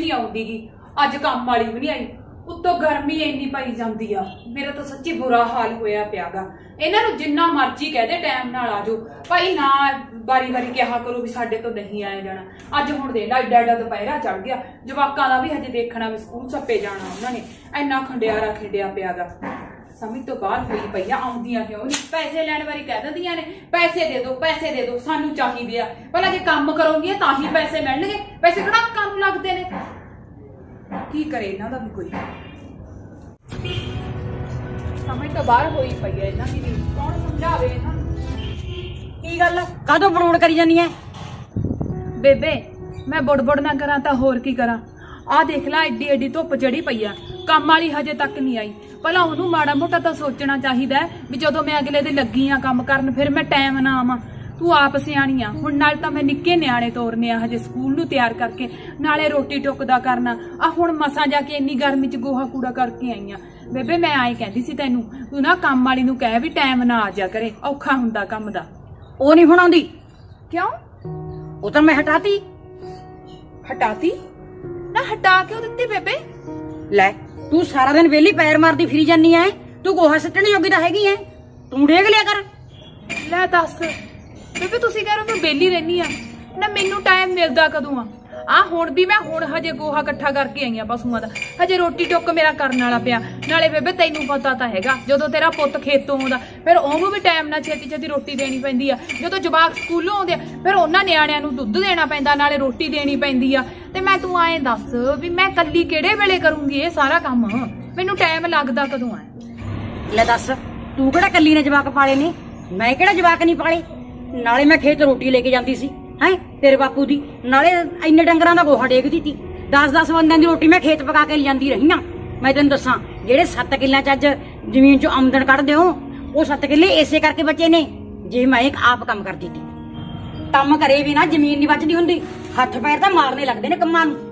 नहीं आउंदी गी, अज काम वाली भी नहीं आई, उत्तों गर्मी इन्नी पाई जाती आ। मेरा तो सच्ची बुरा हाल होया पियागा। इन्हां नूं जिन्ना मर्जी कह दे टाइम नाल आ जाओ भाई, ना बारी बारी कहा करो भी साडे तो नहीं आया जाना। अज हुण देख ला एडा एडा दुपहरा चढ़ गया, जवाकां दा भी हजे देखना भी स्कूल सप्पे जाना उन्होंने, इन्ना खंडियारा खिंडिया पियागा। समझ तो बाहर हुई पई आ, आउंदियां क्यों नहीं? पैसे लैण वारी कह दिंदियां ने पैसे दे दो सानू चाहीदे आ, भला जे काम करोगी तां ही पैसे मिलणगे, पैसे किहड़ा काम लगदे ने? की करे इन्हां दा भी कोई समझ तो बाहर होई पई है। इन्हां दी कौन समझावे इन्हां की गल कादों बड़बड़ करी जानी है? बेबे मैं बुड़बुड़ ना करा तां होर की करा? आ देख ला एडी एडी धुप चढ़ी पई आ, काम वाली हजे तक नहीं आई। भला ओनू माड़ा मोटा तां सोचना चाहिदा भी जदों मैं अगले दे लगी आ काम करन फिर मैं टाइम ना आवां। तू आप सियाणी आ, हुण नाल तां मैं निक्के न्याणे तोरने आ हजे स्कूल नूं तैयार करके, नाले रोटी टुक दा करना। आ हुण मसां जाके इन्नी गर्मी च गोहा कूड़ा करके आई आ। बेबे मैं आए कहंदी सी तैनू, तू ना काम वाली नूं कह भी टाइम ना आ जा करे, औखा हुंदा काम दा। ओ नहीं हुण आउंदी। क्यों? ओ तां मैं हटाती ना हटा क्यों दित्ती बेबे? लै तू सारा दिन वेली पैर मारदी फिरी जानी है, तू गोहा सट्टण जोगी तां हैगी है, तू डेग लिया कर। लै दस बेबे तुसी कह रहे हो मैं बेली रहनी आ ना, मैनू टाइम मिलदा कदों आ हुण भी मैं हुण हजे गोहा इकट्ठा करके आई आ पशुआं दा, हजे रोटी टुक मेरा करन वाला पिया। नाले बेबे तैनू पता तां हैगा जदों तेरा पुੱਤ खेतों आउंदा फिर ओनू भी टाइम नाल छेती छेती रोटी देनी पैंदी आ, जदों जवाक स्कूलों आउंदे फिर उन्हां निआणिਆਂ नू दुੱਧ देना पैंदा, नाले रोटी देनी पैंदी आ। ते मैं तू आए दस भी मैं कल्ली किहड़े वेले करूंगी ये सारा काम? मैनू टाइम लगदा कदों आ? ले दस तू किहड़ा कल्ली ने जवाक पाले ने, मैं किहड़ा जवाक नहीं पाले? नाले मैं खेत रोटी लेके जाती सी है तेरे बापू दी, नाले इन्ने डंगरां दा गोहा डेगदी ती, 10-10 बंदियां दी रोटी मैं खेत पका के लियांदी रही हां। मैं तैनूं दसां जेहड़े 7 किल्लियां च अज जमीन चों आमदन कढदे हो वो 7 किल्ले इसे करके बचे ने जे मैं एक आप काम करदी ती। काम करे भी ना जमीन नहीं बचदी हुंदी, हत्थ पैर तां मारने लगदे ने कंमां नूं।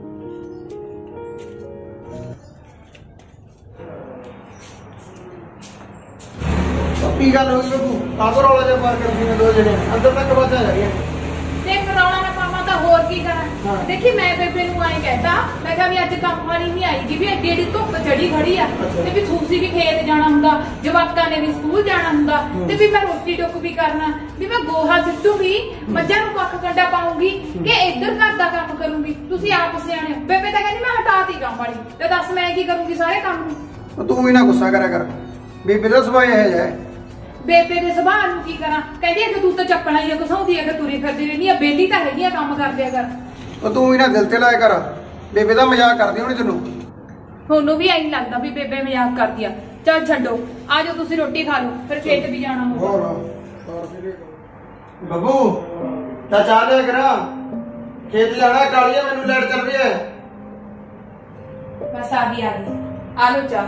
की गल होगी बबू, कादों रौला जा पार करदी ने दो जने अंदर तक आवाज़ां जा रही है। देख रौला ना पावां तां होर की करा? देखी मैं बेबे नूं आए कहता मैं कहा भी अज काम वाली नहीं आईगी भी एडी एडी धुप चढ़ी खड़ी आ, ते भी सूसी भी खेत जाना हुंदा, जवाकां ने भी स्कूल जाना हुंदा, ते भी मैं रोटी टुक भी करना, भी मैं गोहा सिੱਟੂਗੀ मੱਝਾਂ ਨੂੰ ਕੱਖ ਕੰਡਾ ਪਾਉਂਗੀ कि इधर घर दा काम करूंगी। तुसी आप सियाणे बेबे तां कहंदी मैं हटाती काम वाली, ते दस मैं की करूंगी सारे काम नूं? तू भी ना गुस्सा करा कर, बेबे दा सुभाਅ ਇਹ ਹੈ। बेबे दे सुभाਅ नूं की करा? कहंदी कि तू तां ਚੱਪਣਾ ਹੀ घसाਉਂਦੀ है कि तुरी फिरदी रहनी है, बेली तां हैगी आ काम कर दिया कर। तू भी ना दिल ते लाया कर, बेबे दा मजाक करदी होनी तैनूं। ਤੁਹਾਨੂੰ ਵੀ ਐਂ ਲੱਗਦਾ ਵੀ ਬੇਬੇ ਮਜ਼ਾਕ ਕਰਦੀ ਆ? ਚੱਲ ਛੱਡੋ, ਆ ਜਾਓ ਤੁਸੀਂ ਰੋਟੀ ਖਾ ਲਓ, ਫਿਰ ਖੇਤ ਵੀ ਜਾਣਾ ਹੋਊਗਾ। ਬੱਬੂ ਤਾਂ ਚਾਹ ਲਿਆ ਕਰਾਂ, ਖੇਤ ਜਾਣਾ, ਕਾਲੀਆ ਮੈਨੂੰ ਲੈਟ ਚੱਲ ਰਹੀ ਹੈ। ਬਸ ਆ ਗਈ ਆ ਲਓ ਚਾਹ।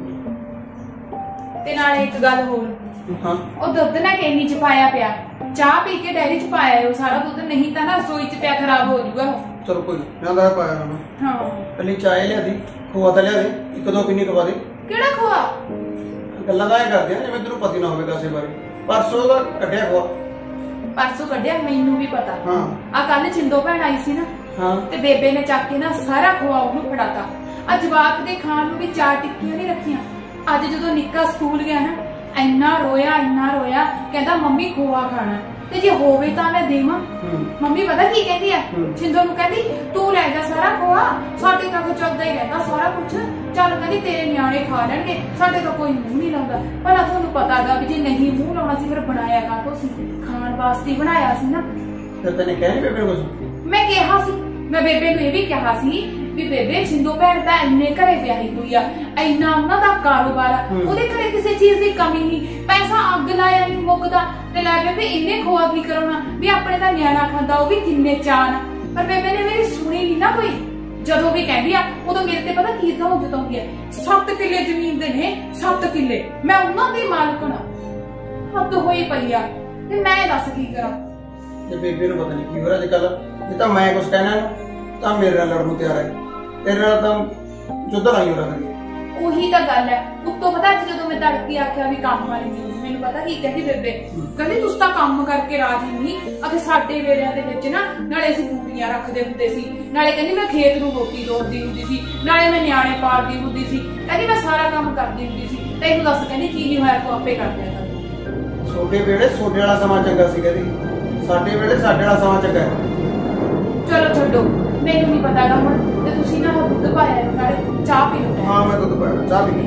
ਤੇ ਨਾਲੇ ਇੱਕ ਗੱਲ ਹੋਰ, ਉਹ ਦੁੱਧ ਨਾ ਕੇਨੀ ਚ ਪਾਇਆ ਪਿਆ, ਚਾਹ ਪੀ ਕੇ ਡੈਰੀ ਚ ਪਾਇਆ ਉਹ ਸਾਰਾ ਦੁੱਧ, ਨਹੀਂ ਤਾਂ ਨਾ ਰਸੋਈ ਚ ਪਿਆ ਖਰਾਬ ਹੋ ਜਾਊਗਾ ਉਹ। ਚਲੋ ਕੋਈ ਨਾ ਦਾ ਪਾਇਆ ਨਾ। ਹਾਂ ਪਹਿਲੀ ਚਾਹ ਲਿਆ ਦੀ, ਖੋਆ ਤਾਂ ਲਿਆ ਦੇ, ਇੱਕ ਦੋ ਕਿੰਨੀ ਕਵਾ ਦੇ। ਕਿਹੜਾ ਖੋਆ? ਗੱਲਾਂ ਤਾਂ ਇਹ ਕਰਦੇ ਆ ਜਿਵੇਂ ਤੈਨੂੰ ਪਤਾ ਨਾ ਹੋਵੇ ਕਾਸੇ ਬਾਰੇ। ਪਰਸੋਂ ਦਾ ਕੱਢਿਆ ਖੋਆ। ਪਰਸੋਂ ਕੱਢਿਆ? ਮੈਨੂੰ ਵੀ ਪਤਾ। ਹਾਂ ਆ ਕੱਲ ਛਿੰਦੋ ਭੈਣ ਆਈ ਸੀ ਨਾ, ਹਾਂ, ਤੇ ਬੇਬੇ ਨੇ ਚੱਕ ਕੇ ਨਾ ਸਾਰਾ ਖੋਆ ਉਹਨੂੰ ਫੜਾਤਾ। ਆ ਜਵਾਕ ਦੇ ਖਾਣ ਨੂੰ ਵੀ 4 ਟਿੱਕੀਆਂ ਨਹੀਂ ਰੱਖੀਆਂ। ਅੱਜ ਜਦੋਂ ਨਿੱਕਾ ਸਕੂਲ ਗਿਆ ਨਾ ਇੰਨਾ ਰੋਇਆ ਕਹਿੰਦਾ ਮੰਮੀ ਖੋਆ ਖਾਣਾ, ਤੇ ਜੇ ਹੋਵੇ ਤਾਂ ਮੈਂ ਦੇਵਾਂ। ਮੰਮੀ ਪਤਾ ਕੀ ਕਹਿੰਦੀ ਆ ਛਿੰਦੋ ਨੂੰ, ਕਹਿੰਦੀ ਤੂੰ ਲੈ ਜਾ ਸਾਰਾ ਖੋਆ, ਸਾਡੇ ਤਾਂ ਚੱਲਦਾ ਹੀ ਰਹਿੰਦਾ ਸਾਰਾ ਕੁਛ, ਚੱਲ ਕਹਿੰਦੀ ਤੇਰੇ ਨਿਆਣੇ ਖਾ ਲੈਣਗੇ, ਸਾਡੇ ਤਾਂ ਕੋਈ ਮੂੰਹ ਨਹੀਂ ਲਾਉਂਦਾ। ਭਲਾ ਤੁਹਾਨੂੰ ਪਤਾ ਗਾ ਵੀ ਜੇ ਨਹੀਂ ਮੂੰਹ ਲਾਉਣਾ ਸੀ ਫਿਰ ਬਣਾਇਆ ਕਾਹਤੋਂ ਸੀ? ਖਾਣ ਵਾਸਤੇ ਬਣਾਇਆ ਸੀ ਨਾ। ਫਿਰ ਤੈਨੂੰ ਕਹਿ ਨਹੀਂ ਬੇਬੇ ਕੁਝ? ਮੈਂ ਕਿਹਾ ਸੀ, ਮੈਂ ਬੇਬੇ ਨੂੰ ਇਹ ਵੀ ਕਿਹਾ ਸੀ ਵੀ ਬੇਬੇ ਛਿੰਦੋ ਭੈਣ ਤਾਂ ਇੰਨੇ ਘਰੇ ਵਿਆਹੀ ਹੋਈ ਆ, ਇੰਨਾ ਉਹਨਾਂ ਦਾ ਕਾਰੋਬਾਰ ਆ, ਉਹਦੇ ਘਰੇ ਕਿਸੇ ਚੀਜ਼ ਦੀ ਕਮੀ ਨਹੀਂ, ਪੈਸਾ ਅੱਗ ਲਾਇਆ ਨਹੀਂ ਮੁੱਕਦਾ, ਤੇ ਲੈ ਬੇਬੇ ਇੰਨੇ ਖੋਆ ਕੀ ਕਰਾਉਣਾ ਵੀ ਆਪਣੇ ਦਾ ਨਿਆਣਾ ਖਾਂਦਾ, ਉਹ ਵੀ ਕਿੰਨੇ ਚਾਅ ਨਾਲ। ਪਰ ਬੇਬੇ ਨੇ ਮੇਰੀ ਸੁਣੀ ਨਹੀਂ ਨਾ ਕੋਈ, ਜਦੋਂ ਵੀ ਕਹਿੰਦੀ ਆ ਉਦੋਂ ਮੇਰੇ ਤੇ ਪਤਾ ਕੀ ਤਾਂ ਜਤਾਉਂਦੀ ਆ, 7 ਕਿੱਲੇ ਜ਼ਮੀਨ ਦੇ ਨੇ, 7 ਕਿੱਲੇ ਮੈਂ ਉਹਨਾਂ ਦੀ ਮਾਲਕਣ ਆ। ਹੱਦ ਹੋਈ ਪਈ ਆ, ਤੇ ਮੈਂ ਦੱਸ ਕੀ ਕਰਾਂ? ਤੇ ਬੇਬੇ ਨੂੰ ਪਤਾ ਨਹੀਂ ਕੀ ਹੋ ਰਿਹਾ ਅੱਜ ਕੱਲ, ਜੇ ਤਾਂ ਮੈਂ ਕੁਝ ਕਹਿਣਾ ਤਾਂ ਮੇਰੇ ਨਾਲ ਲੜਨ ਨੂੰ ਤਿਆਰ ਹੈ, ਤੇਰੇ ਨਾਲ ਤਾਂ ਜੁੱਧ ਲਾਈ ਹੋ ਰਿਹਾ। ਉਹੀ ਤਾਂ ਗੱਲ ਹੈ। ਉੱਤੋਂ ਪਤਾ ਅੱਜ ਜਦੋਂ ਮੈਂ ਤੜਕੇ ਆਖਿਆ ਵੀ ਕੰਮ ਵਾਲੀ ਨਹੀਂ, ਮੈਨੂੰ ਪਤਾ ਕੀ ਕਹਿੰਦੀ ਬੇਬੇ, ਕਹਿੰਦੀ ਤੁਸੀਂ ਤਾਂ ਕੰਮ ਕਰਕੇ ਰਾਜੀ ਨਹੀਂ। ਅਗੇ ਸਾਡੇ ਵੇਲਿਆਂ ਦੇ ਵਿੱਚ ਨਾ ਨਾਲੇ ਅਸੀਂ ਮੂਲੀਆਂ ਰੱਖਦੇ ਹੁੰਦੇ ਸੀ, ਨਾਲੇ ਕਹਿੰਦੀ ਮੈਂ ਖੇਤ ਨੂੰ ਰੋਟੀ ਤੋੜਦੀ ਹੁੰਦੀ ਸੀ, ਨਾਲੇ ਮੈਂ ਨਿਆਣੇ ਪਾਲਦੀ ਹੁੰਦੀ ਸੀ, ਕਹਿੰਦੀ ਮੈਂ ਸਾਰਾ ਕੰਮ ਕਰਦੀ ਹੁੰਦੀ ਸੀ। ਤੈਨੂੰ ਦੱਸ ਕਹਿੰਦੀ ਕੀ ਨਹੀਂ ਹੋਇਆ, ਤੂੰ ਆਪੇ ਕਰ ਲਿਆ ਕਰ। ਛੋਟੇ ਵੇਲੇ ਛੋਟੇ ਵਾਲਾ ਸਮਾਂ ਚੰਗਾ ਸੀ, ਕਹਿੰਦੀ ਸਾਡੇ ਵੇਲੇ ਸਾਡੇ ਵਾਲਾ ਸਮਾਂ ਚੰਗਾ ਹੈ। ਚਲੋ ਛੱਡੋ, ਮੈਨੂੰ ਨਹੀਂ ਪਤਾ ਗਾ ਹੁਣ। ਤੇ ਤੁਸੀਂ ਨਾ ਦੁੱਧ ਪਾਇਆ ਨਾਲੇ ਚਾਹ ਪੀ ਲਓ। ਹਾਂ ਮੈਂ ਦੁੱਧ ਪਾਇਆ, ਚਾਹ ਪੀ ਲਈ।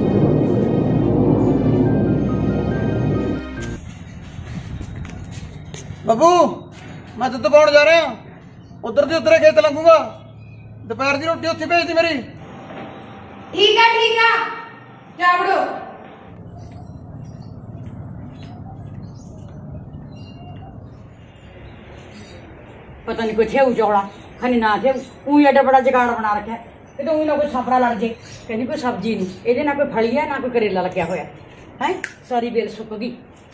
ਬੱਬੂ ਮੈਂ ਦੁੱਧ ਪਾਉਣ ਜਾ ਰਿਹਾ, ਉਧਰ ਦੇ ਉਧਰੇ ਖੇਤ ਲੰਘੂਗਾ, ਦੁਪਹਿਰ ਦੀ ਰੋਟੀ ਉੱਥੇ ਭੇਜ ਦੀ ਮੇਰੀ। ਠੀਕ ਆ ਜਾ ਵੜੋ। पता नहीं कोई थेऊ चौड़ा खनी ना थे ऊँ एडा बड़ा जगाड़ बना रखा है कि तो ना कोई छापड़ा लड़ जे कहनी कोई सब्जी नहीं ये ना कोई फली है ना कोई करेला लग्या होया है सारी बेल सुक गई।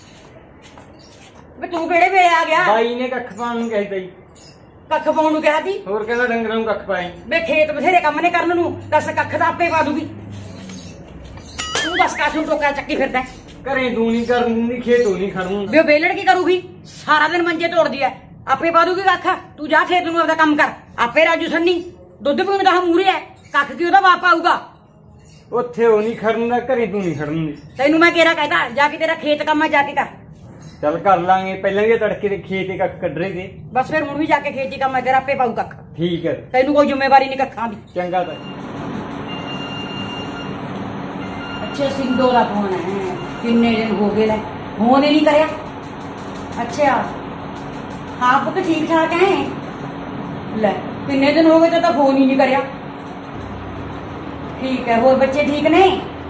तू केड़े वे आ गया? बाई ने कख पाउण ਨੂੰ ਕਹਿਤਾ ਜੀ। ਕੱਖ ਪਾਉਣ ਨੂੰ ਕਿਹਾ ਸੀ? ਹੋਰ ਕਹਿੰਦਾ ਡੰਗਰਾਂ ਨੂੰ ਕੱਖ ਪਾਏ। ਵੇ ਖੇਤ ਬਥੇਰੇ ਕੰਮ ਨੇ ਕਰਨ ਨੂੰ, ਕਸ ਕੱਖ ਦਾ ਆਪੇ ਪਾ ਦੂਗੀ। ਤੂੰ ਬਸ ਕਾਸੂ ਟੋਕਾ ਚੱਕੀ ਫਿਰਦਾ ਘਰੇ ਤੂੰ ਨਹੀਂ ਕਰਨ ਦਿੰਦੀ, ਖੇਤੋਂ ਨਹੀਂ ਖੜਨ। ਵੇ ਬੇਲੜ ਕੀ ਕਰੂਗੀ? ਸਾਰਾ ਦਿਨ ਮੰਜੇ ਤੋੜਦੀ ਐ, ਆਪੇ ਪਾ ਦੂਗੀ ਕੱਖ। ਤੂੰ ਜਾ ਖੇਤ ਨੂੰ ਆਪਦਾ ਕੰਮ ਕਰ, ਆਪੇ ਰਾਜੂ ਸੰਨੀ ਦੁੱਧ ਪੀਣ ਦਾ ਮੂਰੇ ਐ, ਕੱਖ ਕੀ ਉਹਦਾ ਬਾਪ ਆਊਗਾ। ਉੱਥੇ ਉਹ ਨਹੀਂ ਖੜਨ ਦਾ, ਘਰੇ ਤੂੰ ਨਹੀਂ ਖੜਨ ਦੀ। ਤੈਨੂੰ ਮੈਂ ਕਿਹੜਾ ਕਹਿਤਾ ਜਾ ਕੇ ਤੇਰਾ ਖੇਤ ਕੰਮ ਹੈ ਜਾ ਕੇ ਕਰ। ਚੱਲ ਕਰ ਲਾਂਗੇ, ਪਹਿਲਾਂ ਵੀ ਤੜਕੇ ਦੇ ਖੇਤ ਦੇ ਕੱਖ ਕੱਢ ਰਹੇ ਤੇ। ਬਸ ਫਿਰ ਹੁਣ ਵੀ ਜਾ ਕੇ ਖੇਤੀ ਕੰਮ ਹੈ ਤੇਰਾ, ਆਪੇ ਪਾਊ ਕੱਖ। ਠੀਕ ਹੈ, ਤੈਨੂੰ ਕੋਈ ਜ਼ਿੰਮੇਵਾਰੀ ਨਹੀਂ ਕੱਖਾਂ ਦੀ। ਚੰਗਾ ਤਾਂ ਅੱਛਾ ਸਿੰਧੋ ਦਾ ਫੋਨ ਹੈ, ਕਿੰਨੇ ਦਿਨ ਹੋ ਗਏ ਲੈ ਫੋਨ ਹੀ ਨਹੀਂ ਕਰਿਆ। ਅੱਛਾ ਹਾਂ ਪੁੱਤ ਠੀਕ ਠਾਕ ਹੈ ਲੈ, ਕਿੰਨੇ ਦਿਨ ਹੋ ਗਏ ਤਾਂ ਫੋਨ ਹੀ ਨਹੀਂ ਕਰਿਆ। ਠੀਕ ਹੈ, ਹੋਰ ਬੱਚੇ ਠੀਕ ਨੇ?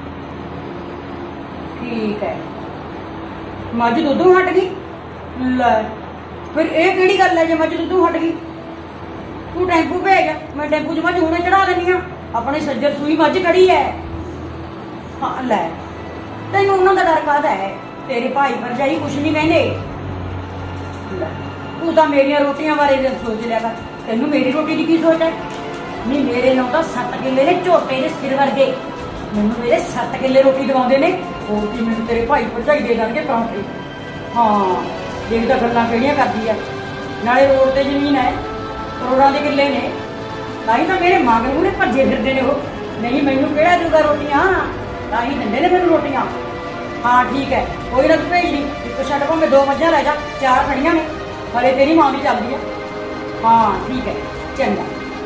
ਠੀਕ ਹੈ। ਮੱਝ ਦੁੱਧੋਂ ਹਟ ਗਈ? ਲੈ ਫਿਰ ਇਹ ਕਿਹੜੀ ਗੱਲ ਹੈ ਜੇ ਮੱਝ ਦੁੱਧੋਂ ਹਟ ਗਈ? ਤੂੰ ਟੈਂਪੂ ਭੇਜ, ਮੈਂ ਟੈਂਪੂ 'ਚ ਮੱਝ ਹੁਣੇ ਚੜਾ ਦਿੰਦੀ ਆ। ਆਪਣੇ ਸੱਜਰ ਸੂਈ ਮੱਝ ਖੜੀ ਹੈ। ਹਾਂ ਲੈ ਤੈਨੂੰ ਉਹਨਾਂ ਦਾ ਡਰ ਕਾਹਦਾ ਹੈ? ਤੇਰੇ ਭਾਈ ਭਰਜਾਈ ਕੁਛ ਨਹੀਂ ਕਹਿੰਦੇ। ਲੈ ਤੂੰ ਤਾਂ ਮੇਰੀਆਂ ਰੋਟੀਆਂ ਬਾਰੇ ਸੋਚ ਲਿਆ ਕਰ, ਤੈਨੂੰ ਮੇਰੀ ਰੋਟੀ ਦੀ ਕੀ ਸੋਚ ਹੈ? ਨਹੀਂ ਮੇਰੇ ਨਾਲ ਤਾਂ 7 ਕਿੱਲੇ ਨੇ ਝੋਟੇ ਦੇ ਸਿਰ ਵਰਗੇ, ਮੈਨੂੰ ਮੇਰੇ 7 ਕਿੱਲੇ ਰੋਟੀ ਦਵਾਉਂਦੇ ਨੇ। ਹੋਰ ਕੀ ਮੈਨੂੰ ਤੇਰੇ ਭਾਈ ਭਰਜਾਈ ਦੇ ਦੇਣਗੇ ਪਰੌਂਠੇ। ਹਾਂ ਦੇਖਦਾ ਗੱਲਾਂ ਕਿਹੜੀਆਂ ਕਰਦੀ ਆ, ਨਾਲੇ ਰੋਡ ਤੇ ਜ਼ਮੀਨ ਹੈ, ਕਰੋੜਾਂ ਦੇ ਕਿੱਲੇ ਨੇ, ਤਾਂ ਹੀ ਤਾਂ ਮੇਰੇ ਮਗਰ ਮੂਹਰੇ ਭੱਜੇ ਫਿਰਦੇ ਨੇ ਉਹ। ਨਹੀਂ ਮੈਨੂੰ ਕਿਹੜਾ ਦੂਗਾ ਰੋਟੀਆਂ, ਤਾਂ ਹੀ ਦਿੰਦੇ ਨੇ ਮੈਨੂੰ ਰੋਟੀਆਂ। ਹਾਂ ਠੀਕ ਹੈ, ਕੋਈ ਨਾ ਤੂੰ ਭੇਜ ਦੀ, ਇੱਕ ਛੱਡ ਭਾਵੇਂ 2 ਮੱਝਾਂ ਲੈ ਜਾ, 4 ਖੜੀਆਂ ਨੇ, ਹਲੇ ਤੇਰੀ ਮਾਂ ਵੀ ਚੱਲਦੀ ਆ। ਹਾਂ ਠੀਕ ਹੈ ਚੰਗਾ।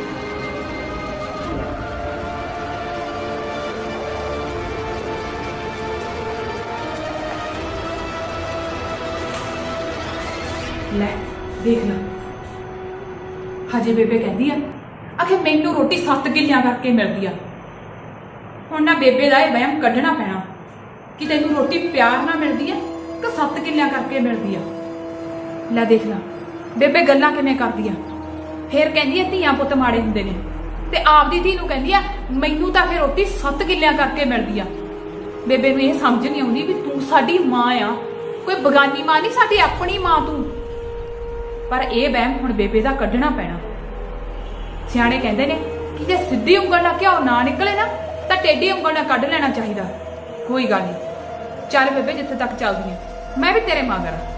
ਲੈ ਦੇਖ ਲਾ, ਹਜੇ ਬੇਬੇ ਕਹਿੰਦੀ ਆ ਆਖੇ ਮੈਨੂੰ ਰੋਟੀ 7 ਕਿੱਲਿਆਂ ਕਰਕੇ ਮਿਲਦੀ ਆ। ਹੁਣ ਨਾ ਬੇਬੇ ਦਾ ਇਹ ਵਹਿਮ ਕੱਢਣਾ ਪੈਣਾ ਕਿ ਤੈਨੂੰ ਰੋਟੀ ਪਿਆਰ ਨਾਲ ਮਿਲਦੀ ਆ ਕਿ 7 ਕਿੱਲਿਆਂ ਕਰਕੇ ਮਿਲਦੀ ਆ। ਲੈ ਦੇਖ ਲਾ ਬੇਬੇ ਗੱਲਾਂ ਕਿਵੇਂ ਕਰਦੀ ਆ, ਫੇਰ ਕਹਿੰਦੀ ਆ ਧੀਆਂ ਪੁੱਤ ਮਾੜੇ ਹੁੰਦੇ ਨੇ, ਤੇ ਆਪਦੀ ਧੀ ਨੂੰ ਕਹਿੰਦੀ ਆ ਮੈਨੂੰ ਤਾਂ ਫੇਰ ਰੋਟੀ 7 ਕਿੱਲਿਆਂ ਕਰਕੇ ਮਿਲਦੀ ਆ। ਬੇਬੇ ਨੂੰ ਇਹ ਸਮਝ ਨਹੀਂ ਆਉਂਦੀ ਵੀ ਤੂੰ ਸਾਡੀ ਮਾਂ ਆ, ਕੋਈ ਬਗਾਨੀ ਮਾਂ ਨਹੀਂ, ਸਾਡੀ ਆਪਣੀ ਮਾਂ ਤੂੰ। ਪਰ ਇਹ ਵਹਿਮ ਹੁਣ ਬੇਬੇ ਦਾ ਕੱਢਣਾ ਪੈਣਾ। ਸਿਆਣੇ ਕਹਿੰਦੇ ਨੇ ਕਿ ਜੇ ਸਿੱਧੀ ਉਂਗਲ ਨਾਲ ਘਿਓ ਨਾ ਨਿਕਲੇ ਨਾ ਤਾਂ ਟੇਢੀ ਉਂਗਲ ਨਾਲ ਕੱਢ ਲੈਣਾ ਚਾਹੀਦਾ। ਕੋਈ ਗੱਲ ਨਹੀਂ, ਚੱਲ ਬੇਬੇ ਜਿੱਥੇ ਤੱਕ ਚੱਲਦੀ ਹੈ ਮੈਂ ਵੀ ਤੇਰੇ ਮਗਰ ਆ।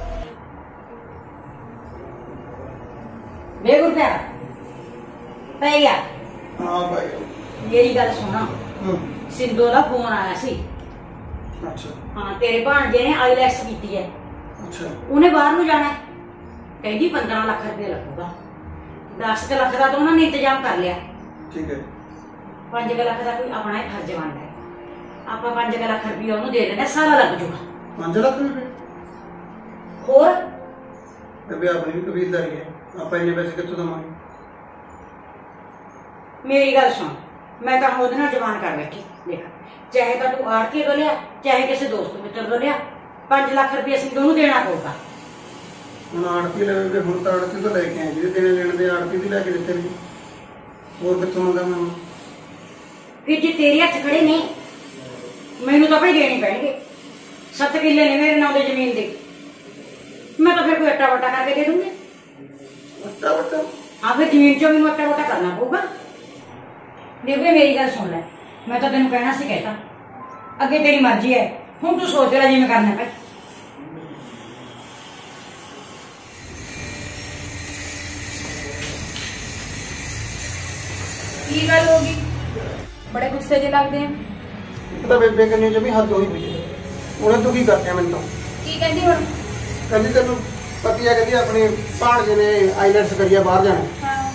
ਬੇਗੁਰ ਪਿਆ ਪੈ ਗਿਆ। ਹਾਂ ਭਾਈ ਮੇਰੀ ਗੱਲ ਸੁਣਾ, ਸਿੰਧੂ ਦਾ ਫੋਨ ਆਇਆ ਸੀ। ਅੱਛਾ ਹਾਂ ਤੇਰੇ ਭਾਣਜੇ ਨੇ ਆਈਲੈਟਸ ਕੀਤੀ ਹੈ, ਅੱਛਾ ਉਹਨੇ ਬਾਹਰ ਨੂੰ ਜਾਣਾ, ਕਹਿੰਦੀ 15 ਲੱਖ ਰੁਪਏ ਲੱਗੂਗਾ। 10 ਲੱਖ ਦਾ ਤਾਂ ਉਹਨਾਂ ਨੇ ਇੰਤਜ਼ਾਮ ਕਰ ਲਿਆ। ਠੀਕ ਹੈ 5 ਲੱਖ ਦਾ ਕੋਈ ਆਪਣਾ ਹੀ ਫਰਜ਼ ਬਣਦਾ ਹੈ, ਆਪਾਂ 5 ਲੱਖ ਰੁਪਏ ਉਹਨੂੰ ਦੇ ਦੇਣਾ, ਸਾਰਾ ਲੱਗ ਜੂਗਾ। 5 ਲੱਖ ਰੁਪਏ? ਹੋਰ ਬੇਬੇ ਆਪਣੀ ਵੀ ਕਬੀਲਦਾਰੀ ਹੈ, ਆਪਾਂ ਇੰਨੇ ਪੈਸੇ ਕਿੱਥੋਂ ਦਵਾਂਗੇ? ਮੇਰੀ ਗੱਲ ਸੁਣ, ਮੈਂ ਤਾਂ ਉਹਦੇ ਨਾਲ ਜਵਾਨ ਕਰ ਬੈਠੀ। ਦੇਖ ਚਾਹੇ ਤਾਂ ਤੂੰ ਆੜਤੀ ਤੋਂ ਲਿਆ, ਚਾਹੇ ਕਿਸੇ ਦੋਸਤ ਮਿੱਤਰ ਤੋਂ ਲਿਆ, 5 ਲੱਖ ਰੁਪਏ ਅਸੀਂ ਦੋਨੋਂ ਦੇਣਾ ਪਊਗਾ। ਹੁਣ ਆੜਤੀ ਲੈਵੇ, ਹੁਣ ਤਾਂ ਆੜਤੀ ਤੋਂ ਲੈ ਕੇ ਆਏ, ਜਿਹੜੇ ਦੇਣੇ ਲੈਣ ਦੇ ਆੜਤੀ ਦੀ ਲੈ ਕੇ ਦਿੱਤੇ ਨੇ, ਹੋਰ ਕਿੱਥੋਂ ਮੰਗਾ ਮੈਂ? ਫਿਰ ਜੇ ਤੇਰੇ ਹੱਥ ਖੜੇ ਨੇ, ਮੈਨੂੰ ਤਾਂ ਭਾਈ ਦੇਣੇ ਪੈਣਗੇ। 7 ਕਿੱਲੇ ਨੇ ਮੇਰੇ ਨਾਂ ਦੇ ਜ਼ਮੀਨ ਦੇ, ਮੈਂ ਤਾਂ ਫਿਰ ਕੋਈ ਅੱਟਾ ਵੱਟਾ ਕਰਕੇ ਦੇ ਦੂੰਗੀ। ਅੱਟਾ ਵੱਟਾ? ਹਾਂ ਫਿਰ ਜ਼ਮੀਨ ਚੋਂ ਮੈਨੂੰ ਅੱਟਾ ਵੱਟਾ ਕਰਨਾ ਪਊਗਾ। ਬੇਬੇ ਮੇਰੀ ਗੱਲ ਸੁਣ ਲੈ, मैं तो तेन कहना सी कहता, अगे तेरी मर्जी है, हुण तू सोच ले जिवें करना भाई। की गल होगी, बड़े गुस्से जे लगते हैं। पता बेबे कन्ने जो भी हद होई पई है, उन्हें तू की करते मैंने तो की कहती हुण? कहती तेन पति है, कहती अपने भाणजे ने आईलैट्स करिए बाहर जाना, हाँ।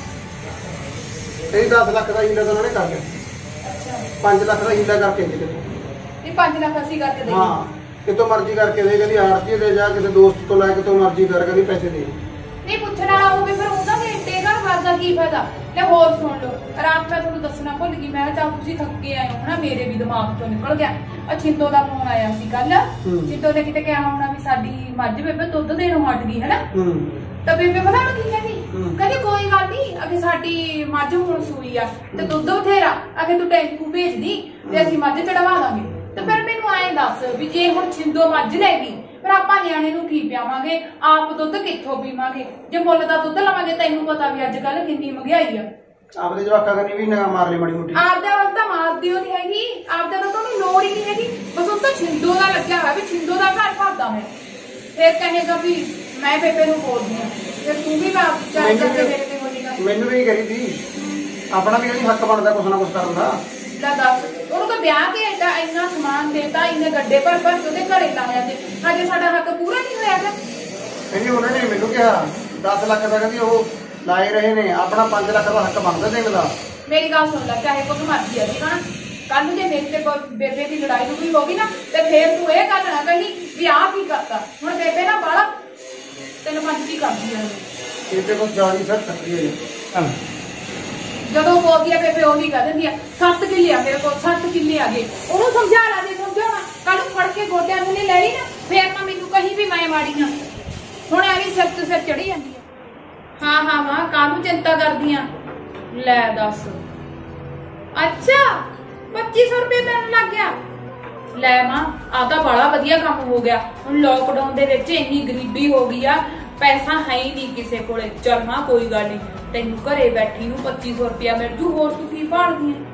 कही 10 लाख का हीला तो उन्होंने कर लिया, अच्छा 5 लाख का हीला करके दे। ये 5 लाख ਅਸੀਂ करके देंगे। हाँ कितों मर्जी करके दे, कहती आड़ती दे जा, किसी दोस्त तो लाके तो मर्जी कर, कहती पैसे दे। नहीं पूछण वाला होवे फिर ਉਹਦਾ ਵੀ ਇੰਟੇਗਾ ਕਰਦਾ ਕੀ ਫਾਇਦਾ। ਲੈ ਹੋਰ ਸੁਣ ਲਓ, ਰਾਤ ਮੈਂ ਤੁਹਾਨੂੰ ਦੱਸਣਾ ਭੁੱਲ ਗਈ, ਮੈਂ ਕਿਹਾ ਤੁਸੀਂ ਥੱਕੇ ਆਏ ਹੋ ਨਾ, ਮੇਰੇ ਵੀ ਦਿਮਾਗ ਚੋਂ ਨਿਕਲ ਗਿਆ। ਛਿੰਤੋ ਦਾ ਫੋਨ ਆਇਆ ਸੀ ਕੱਲ, ਛਿੰਤੋ ਨੇ ਕਿਤੇ ਕਿਹਾ ਹੋਣਾ ਵੀ ਸਾਡੀ ਮੱਝ ਬੇਬੇ ਦੁੱਧ ਦੇਣੋਂ ਹਟ ਗਈ ਹੈ ਨਾ। ਤਾਂ ਬੇਬੇ ਪਤਾ ਕੀ ਕਹਿੰਦੀ, ਕਹਿੰਦੀ ਕੋਈ ਗੱਲ ਨਹੀਂ, ਅਗੇ ਸਾਡੀ ਮੱਝ ਹੁਣ ਸੂਈ ਆ ਤੇ ਦੁੱਧ ਬਥੇਰਾ, ਅਗੇ ਤੂੰ ਟੈਂਪੂ ਭੇਜ ਦੀ ਤੇ ਅਸੀਂ ਮੱਝ ਚੜਵਾ ਦਾਂਗੇ। ਤੇ ਫਿਰ ਮੈਨੂੰ ਐਂ ਦੱਸ ਵੀ ਜੇ ਹੁਣ ਛਿੰਦੋ ਮੱਝ ਲੈ ਗਈ ਫਿਰ ਆਪਾਂ ਨਿਆਣੇ ਨੂੰ ਕੀ ਪਿਆਵਾਂਗੇ, ਆਪ ਦੁੱਧ ਕਿੱਥੋਂ ਪੀਵਾਂਗੇ, ਜੇ ਮੁੱਲ ਦਾ ਦੁੱਧ ਲਵਾਂਗੇ। ਤੈਨੂੰ ਪਤਾ ਵੀ ਅੱਜ ਕੱਲ ਕਿੰਨੀ ਮਹਿੰਗਾਈ ਆ। ਆਪਦੇ ਜਵਾਕਾਂ ਕਰਨੀ ਵੀ ਨਾ ਮਾਰ ਲਈ ਮਾੜੀ ਮੋਟੀ, ਆਪਦੇ ਵੱਲ ਤਾਂ ਮਾਰਦੀ ਉਹ ਨਹੀਂ ਹੈਗੀ, ਆਪਦੇ ਤਾਂ ਤੁਹਾਨੂੰ ਲੋੜ ਹੀ ਨਹੀਂ ਹੈਗੀ, ਬਸ ਉਹ ਤਾਂ ਛਿੰਦੋ ਦਾ ਲੱਗਿਆ ਹੋਇਆ ਵੀ ਛਿੰਦੋ ਦਾ ਘਰ ਭਰਦਾ ਮੈਂ। ਫਿਰ ਕਹੇਗਾ ਵੀ ਮੈਂ ਬੇਬੇ ਨੂੰ ਬੋਲਦੀ ਆ, ਫਿਰ ਤੂੰ ਵੀ ਬਾਪ ਚੱਲ ਕਰਕੇ ਮੇਰੇ ਤੇ ਬੋਲੇਗਾ। ਮੈਨੂੰ ਵੀ ਕਰੀ ਸੀ, ਆਪਣਾ ਵੀ ਜਿਹੜੀ ਹੱਕ ਬਣਦਾ ਕੁਛ ਨਾ ਕੁਛ ਕਰਨ ਦਾ। ਲੈ ਦੱਸ, ਉਹਨੂੰ ਤਾਂ ਵਿਆਹ ਕੇ ਇੰਨਾ ਸਮਾਨ ਦੇਤਾ, ਇੰਨੇ ਗੱਡੇ ਭਰ ਭਰ ਕੇ ਉਹਦੇ ਘਰੇ ਲਾਇਆ ਤੇ ਹਜੇ ਸਾਡਾ ਹੱਕ ਪੂਰਾ ਨਹੀਂ ਹੋਇਆ ਗਾ। ਕਹਿੰਦੀ ਉਹਨਾਂ ਨੇ ਮੈਨੂੰ ਕਿਹਾ 10 ਲੱਖ ਦਾ, ਕਹਿੰਦੀ ਉਹ ਲਾਏ ਰਹੇ ਨੇ, ਆਪਣਾ 5 ਲੱਖ ਦਾ ਹੱਕ ਬਣਦਾ ਦੇਣ ਦਾ। ਮੇਰੀ ਗੱਲ ਸੁਣ ਲੈ, ਚਾਹੇ ਕੁਝ ਮਰਜ਼ੀ ਆ, ਠੀਕ ਆ ਨਾ। ਕੱਲ ਨੂੰ ਜੇ ਮੇਰੇ ਤੇ ਬੇਬੇ ਦੀ ਲੜਾਈ ਲੁੜੀ ਹੋ ਗਈ ਨਾ ਤੇ ਫੇਰ ਤੂੰ ਇਹ ਗੱਲ ਨਾ ਕਹੀ ਵੀ ਆਹ ਕੀ ਕਰਤਾ। ਹੁਣ ਬੇਬੇ ਨਾ ਬਾਲਾ ਤੈਨੂੰ ਮਰਜ਼ੀ ਕਰਦੀ ਆ, ਬੇਬੇ ਕੋਲ ਜਾਣੀ ਸਰ ਸਕਦੀ ਹੈ। ਜਦੋਂ ਬੋਲਦੀ ਆ ਬੇਬੇ ਉਹੀ ਕਹਿ ਦਿੰਦੀ ਆ 7 ਕਿੱਲੇ ਆ ਮੇਰੇ ਕੋਲ, 7 ਕਿੱਲੇ ਆ ਗਏ। ਉਹਨੂੰ ਸਮਝਾ ਲਾ ਦੇ, ਸਮਝਾਉਣਾ ਕੱਲ ਨੂੰ ਫੜ ਕੇ ਗੋਡਿਆਂ ਥੱਲੇ ਲੈ ਲਈ ਨਾ, ਫੇਰ ਨਾ ਮੈਨੂੰ ਕਹੀ ਵੀ ਮੈਂ ਮਾੜੀ ਆ। ਹੁਣ ਐਵੇਂ ਸਿਰ ਤੇ ਸਿਰ ਚੜੀ ਜਾਂਦੀ ਆ। ਹਾਂ ਹਾਂ ਮਾਂ, ਕਾਹਨੂੰ ਚਿੰਤਾ ਕਰਦੀ ਆ। ਲੈ ਦੱਸ, ਅੱਛਾ 2500 ਰੁਪਏ ਤੈਨੂੰ ਲੱਗ ਗਿਆ। ਲੈ ਮਾਂ, ਆਹ ਤਾਂ ਬੜਾ ਵਧੀਆ ਕੰਮ ਹੋ ਗਿਆ। ਹੁਣ ਲੋਕਡਾਊਨ ਦੇ ਵਿੱਚ ਇੰਨੀ ਗਰੀਬੀ ਹੋ ਗਈ ਆ, ਪੈਸਾ ਹੈ ਹੀ ਨਹੀਂ ਕਿਸੇ ਕੋਲੇ। ਚੱਲ ਮਾਂ ਕੋਈ ਗੱਲ ਨਹੀਂ, ਤੈਨੂੰ ਘਰੇ ਬੈਠੀ ਨੂੰ 2500 ਰੁਪਇਆ ਮਿਲ ਜੂ, ਹੋਰ ਤੂੰ ਕੀ ਭਾਲਦੀ ਐ।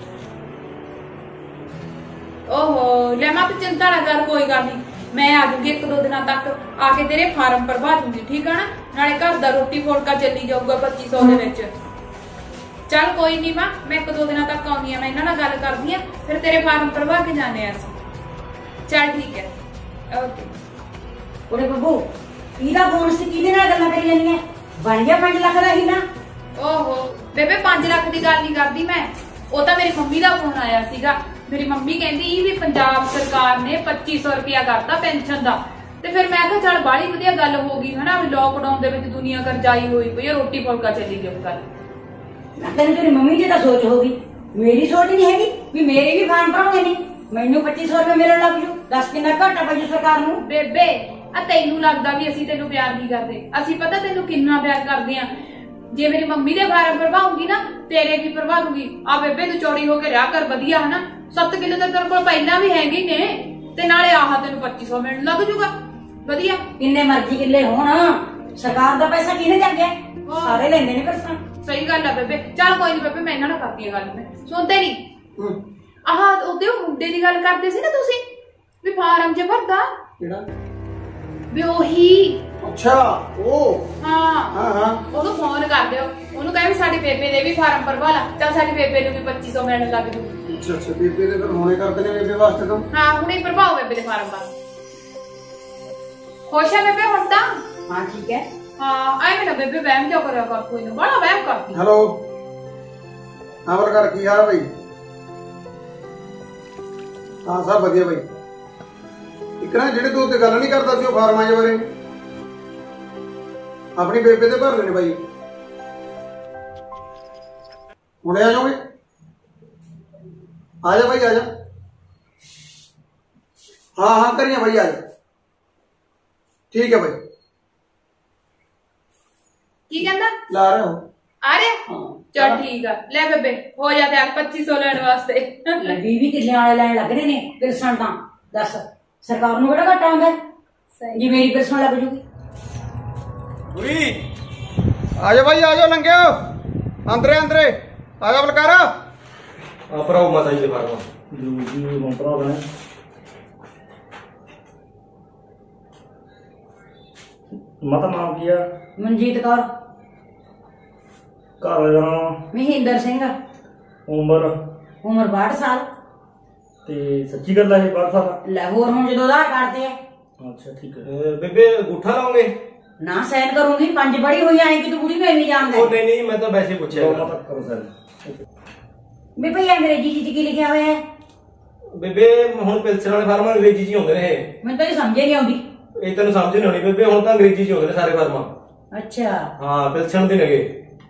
ਓਹੋ ਲੈ ਮਾਂ, ਤੂੰ ਚਿੰਤਾ ਨਾ ਕਰ, ਕੋਈ ਗੱਲ ਨਹੀਂ, ਮੈਂ ਆ ਜੂਗੀ 1-2 ਦਿਨਾਂ ਤੱਕ, ਆ ਕੇ ਤੇਰੇ ਫਾਰਮ ਭਰਵਾ ਦੂੰਗੀ, ਠੀਕ ਆ ਨਾ। ਨਾਲੇ ਘਰ ਦਾ ਰੋਟੀ ਫੋਲਕਾ ਚੱਲੀ ਜਾਊਗਾ 2500 ਦੇ ਵਿੱਚ। ਚੱਲ ਕੋਈ ਨਹੀਂ ਮਾਂ, ਮੈਂ 1-2 ਦਿਨਾਂ ਤੱਕ ਆਉਂਦੀ ਆ, ਮੈਂ ਇਹਨਾਂ ਨਾਲ ਗੱਲ ਕਰਦੀ ਆ, ਫਿਰ ਤੇਰੇ ਫਾਰਮ ਭਰਵਾ ਕੇ ਜਾਣੇ ਆ ਅਸੀਂ। ਚੱਲ ਠੀਕ ਹੈ, ਓਕੇ। ਉਹਦੇ ਬੱਬੂ ਇਹਦਾ ਫੋਨ ਸੀ, ਕਿਹਦੇ ਨਾਲ ਗੱਲਾਂ ਕਰੀ ਜਾਂਦੀਆਂ? ਬਣ ਗਿਆ 5 ਲੱਖ ਦਾ ਹੀ ਨਾ। ਓਹੋ ਬੇਬੇ 5 ਲੱਖ ਦੀ ਗੱਲ ਨਹੀਂ ਕਰਦੀ ਮੈਂ, ਉਹ ਤਾਂ ਮੇਰੀ ਮੰਮੀ ਦਾ ਫੋਨ ਆਇਆ ਸੀਗਾ। ਮੇਰੀ ਮੰਮੀ ਕਹਿੰਦੀ ਵੀ ਪੰਜਾਬ ਸਰਕਾਰ ਨੇ 2500 ਰੁਪਇਆ ਕਰਤਾ ਪੈਨਸ਼ਨ ਦਾ। ਤੇ ਫਿਰ ਮੈਂ ਕਿਹਾ ਚੱਲ ਬਾਹਲੀ ਵਧੀਆ ਗੱਲ ਹੋ ਗਈ ਹਨਾ, ਲੋਕਡਾਊਨ ਦੇ ਵਿੱਚ ਦੁਨੀਆ ਕਰਜਾਈ ਹੋਈ ਪਈ ਆ, ਰੋਟੀ ਫੁਲਕਾ ਚੱਲੀ ਜਾਊ ਗੱਲ। ਤੈਨੂੰ ਤੇਰੀ ਮੰਮੀ ਦੀ ਤਾਂ ਸੋਚ ਹੋਗੀ, ਮੇਰੀ ਸੋਚ ਨਹੀਂ ਹੈਗੀ ਵੀ ਮੇਰੇ ਵੀ ਫਾਰਮ ਭਰਾਉਣੇ ਨੇ, ਮੈਨੂੰ 2500 ਰੁਪਏ ਮਿਲਣ ਲੱਗ ਜੂ। ਦੱਸ ਕਿੰਨਾ ਘਾਟਾ ਪੈ ਜੂ ਸਰਕਾਰ ਨੂੰ। ਬੇਬੇ ਆ ਤੈਨੂੰ ਲੱਗਦਾ ਵੀ ਅਸੀਂ ਤੈਨੂੰ ਪਿਆਰ ਨਹੀਂ ਕਰਦੇ, ਅਸੀਂ ਪਤਾ ਤੈਨੂੰ ਕਿੰਨਾ ਪਿਆਰ ਕਰਦੇ ਆ। ਜੇ ਮੇਰੀ ਮੰਮੀ ਦੇ ਫਾਰਮ ਭਰਵਾਉਂਗੀ ਨਾ, ਤੇਰੇ ਵੀ ਭਰਵਾ ਦੂੰਗੀ। ਆ ਬੇਬੇ ਤੂੰ ਚੌੜੀ ਹੋ ਕੇ ਰਿਹਾ ਕਰ ਵਧੀਆ ਹਨਾ, 7 ਕਿੱਲੇ ਤਾਂ ਤੇਰੇ ਕੋਲ ਪਹਿਲਾਂ ਵੀ ਹੈਗੇ ਨੇ, ਤੇ ਨਾਲੇ ਆਹ ਤੈਨੂੰ 2500 ਮਿਲਣ ਲੱਗ ਜੂਗਾ ਵਧੀਆ। ਕਿੰਨੇ ਮਰਜ਼ੀ ਕਿੱਲੇ ਹੋਣ, ਸਰਕਾਰ ਦਾ ਪੈਸਾ ਕਿਹਨੇ ਜਾਂਦੇ? ਸਾਰੇ ਲੈਂਦੇ ਨੇ ਪੈਸਾ। ਸਹੀ ਗੱਲ ਆ ਬੇਬੇ, ਚੱਲ ਕੋਈ ਨਹੀਂ ਬੇਬੇ, ਮੈਂ ਇਹਨਾਂ ਨਾਲ ਕਰਦੀ ਆ ਗੱਲ। ਮੈਂ ਸੁਣਦੇ ਨਹੀਂ ਆਹ ਉਹਦੇ ਮੁੰਡੇ ਦੀ ਗੱਲ ਕਰਦੇ ਸੀ ਨਾ ਤੁਸੀਂ ਵੀ ਫਾਰਮ 'ਚ ਭਰਦਾ ਕਿਹੜਾ ਵੀ ਉਹੀ। ਅੱਛਾ ਉਹ ਹਾਂ ਹਾਂ ਉਹਨੂੰ ਫੋਨ ਕਰ ਦਿਓ, ਉਹਨੂੰ ਕਹੇ ਵੀ ਸਾਡੀ ਬੇਬੇ ਦੇ ਵੀ ਫਾਰਮ ਭਰਵਾ ਲਾ। ਚੱਲ ਸਾਡੀ ਬੇਬੇ ਨੂੰ ਵੀ 2500 ਮਿਲਣ ਲੱਗ ਜੂ। ਅੱਛਾ ਬੇਬੇ ਦੇ ਫਿਰ ਹੋਣੇ ਕਰਦੇ ਨੇ ਬੇਬੇ ਵਾਸਤੇ ਤਾਂ। ਹਾਂ ਹੁਣੇ ਭਰਵਾਓ ਬੇਬੇ ਦੇ ਫਾਰਮ ਬਸ। ਖੁਸ਼ ਹੈ ਬੇਬੇ ਹੁਣ ਤਾਂ? ਹਾਂ ਠੀਕ ਹੈ। ਹਾਂ ਐਵੇਂ ਨਾ ਬੇਬੇ ਵਹਿਮ ਜਾ ਕਰਿਆ ਕਰ, ਕੋਈ ਨਾ ਬੜਾ ਵਹਿਮ ਕਰਦੀ। ਹੈਲੋ ਹਾਂ ਬੋਲ ਕਰ, ਕੀ ਹਾਲ ਬਈ? ਹਾਂ ਸਭ ਵਧੀਆ ਬਈ। ਇੱਕ ਨਾ ਜਿਹੜੇ ਤੂੰ ਤੇ ਗੱਲ ਨਹੀਂ ਕਰਦਾ ਸੀ ਉਹ ਫਾਰਮਾਂ ਦੇ ਬਾਰੇ, ਆਪਣੀ ਬੇਬੇ ਦੇ ਭਰ ਲੈਣੇ ਬਾਈ। ਹੁਣੇ ਆ ਜਾਓਗੇ? ਆ ਜਾ ਬਾਈ ਆ ਜਾ। ਹਾਂ ਹਾਂ ਕਰੀਏ ਬਾਈ ਆ ਜਾ। ਠੀਕ ਹੈ ਬਾਈ। ਕੀ ਕਹਿੰਦਾ? ਲਾ ਰਹੇ ਹੋ? ਆ ਰਿਹਾ? ਚਲ ਠੀਕ ਆ। ਲੈ ਬੇਬੇ ਹੋ ਜਾ ਤਿਆਰ 2500 ਲੈਣ ਵਾਸਤੇ। 20 ਕਿੱਲੇ ਵਾਲੇ ਲੈਣ ਲੱਗ ਰਹੇ ਨੇ ਪਿਲਸਣ ਤਾਂ। ਦੱਸ ਸਰਕਾਰ ਨੂੰ ਕਿਹੜਾ ਘਾਟਾ ਆਉਂਦਾ ਜੀ ਮੇਰੀ ਪਿਲਸਣ ਲੱਗ ਜੂਗੀ। ਆ ਜਾ ਭਾਈ ਆ ਜਾ, ਲੰਘਿਓ ਅੰਦਰੇ ਅੰਦਰੇ ਆ ਜਾ ਬਲਕਾਰਾ। ਭਰਾਓ ਮਾਤਾ ਜੀ ਦੇ ਫਾਰਮ ਜੀ ਹੁਣ ਭਰਾ ਬਣਾ ਮਾਤਾ ਨਾਮ ਕੀ ਆ? ਮਨਜੀਤ ਕੌਰ। ਘਰ ਵਾਲੇ ਦਾ ਨਾਮ? ਮਹਿੰਦਰ ਸਿੰਘ। ਉਮਰ? ਉਮਰ 62 ਸਾਲ। ਤੇ ਸੱਚੀ ਗੱਲ ਹੈ 62 ਸਾਲ? ਲਾਹੌਰ ਹੁਣ ਜਦੋਂ ਆਧਾਰ ਕਾਰਡ ਤੇ ਹੈ। ਅੱਛਾ ਠੀਕ ਹੈ। ਬੇਬੇ ਅੰਗੂਠਾ ਲਾਉਂਗੇ? ਨਾ ਸਾਈਨ ਕਰੂੰਗੀ, 5 ਬੜੀ ਹੋਈ ਆਏਗੀ ਤੂੰ ਬੁੜੀ ਨੂੰ ਐਵੇਂ ਜਾਣਦਾ। ਉਹ ਨਹੀਂ ਮੈਂ ਤਾਂ ਵੈਸੇ ਪੁੱਛਿਆ ਮਾਤਾ ਕਰੋ ਸਰ। ਵੀ ਭਈ ਅੰਗਰੇਜ਼ੀ ਚ ਕੀ ਲਿਖਿਆ ਹੋਇਆ ਹੈ? ਬੇਬੇ ਹੁਣ ਪਿਲਸਣ ਵਾਲੇ ਫਾਰਮ ਅੰਗਰੇਜ਼ੀ 'ਚ ਹੀ ਹੁੰਦੇ ਨੇ ਇਹ। ਮੈਨੂੰ ਤਾਂ ਇਹ ਸਮਝ ਨਹੀਂ ਆਉਂਦੀ। ਇਹ ਤੈਨੂੰ ਸਮਝ ਨਹੀਂ ਆਉਣੀ ਬੇਬੇ, ਹੁਣ ਤਾਂ ਅੰਗਰੇਜ਼ੀ 'ਚ ਹੀ ਹੁੰਦੇ ਨੇ ਸਾਰੇ ਫਾਰਮ। ਅੱਛਾ ਹਾਂ ਪਿਲਸਣ ਦੇ ਨੇਗੇ।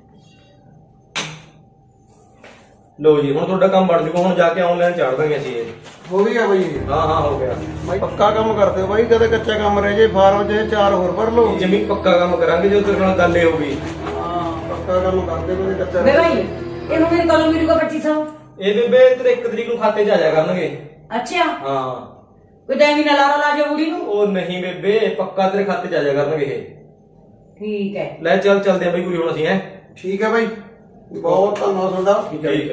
ਲੋ ਜੀ ਹੁਣ ਤੁਹਾਡਾ ਕੰਮ ਬਣ ਜੂਗਾ, ਹੁਣ ਜਾ ਕੇ ਆਨਲਾਈਨ ਚਾੜ ਦਾਂਗੇ ਅਸੀਂ ਇਹ। ਹੋ ਗਿਆ ਬਾਈ ਹਾਂ ਹੋ ਗਿਆ ਬਾਈ, ਪੱਕਾ ਕੰਮ ਕਰਦੇ ਹੋ ਬਾਈ, ਕਦੇ ਕੱਚਾ ਕੰਮ ਰਹਿ ਜੇ ਫਾਰਮ 'ਚ 4 ਹੋਰ ਭਰ ਲਓ। ਜਮੀ ਪੱਕਾ ਕੰਮ ਕਰਾਂਗੇ ਜੋ ਤੇਰੇ ਨਾਲ ਗੱਲ ਇਹ ਹੋਊਗੀ। ਹਾਂ ਪੱਕਾ ਕੰਮ ਕਰਦੇ, ਕੋਈ ਕੱਚਾ ਵੇ ਭਾਈ ਇਹ ਹੁਣ ਮੈਨੂੰ ਕਦੋਂ ਮਿਲੂਗਾ 2500? ਇਹ ਬੇਬੇ ਤੇਰੇ 1 ਤਰੀਕ ਨੂੰ ਖਾਤੇ 'ਚ ਆ ਜਾਇਆ ਕਰਨਗੇ। ਅੱਛਾ ਹਾਂ ਕੋਈ ਟਾਈਮ ਨਾ ਲਾਰਾ ਲਾ ਜਾ ਬੁੜੀ ਨੂੰ। ਉਹ ਨਹੀਂ ਬੇਬੇ ਪੱਕਾ ਤੇਰੇ ਖਾਤੇ 'ਚ ਆ ਜਾਇਆ ਕਰਨਗੇ ਇਹ। ਠੀਕ ਹੈ ਲੈ ਚੱਲਦੇ ਆ ਬਈ ਪੂਰੀ ਹੁਣ ਅਸੀਂ ਹੈ। ਠੀਕ ਹੈ ਬਾਈ, ਬਹੁਤ ਧੰਨਵਾਦ ਤੁਹਾਡਾ। ਠੀਕ ਹੈ